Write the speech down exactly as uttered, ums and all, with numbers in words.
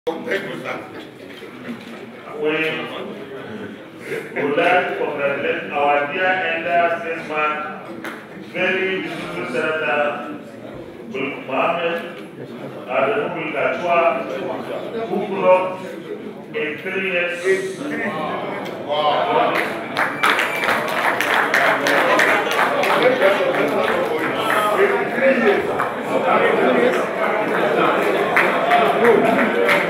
We would like to congratulate our dear elder statesman, very beautiful Senator Mohammed Adamu Kachwa, who clocked in three years. Wow. Good.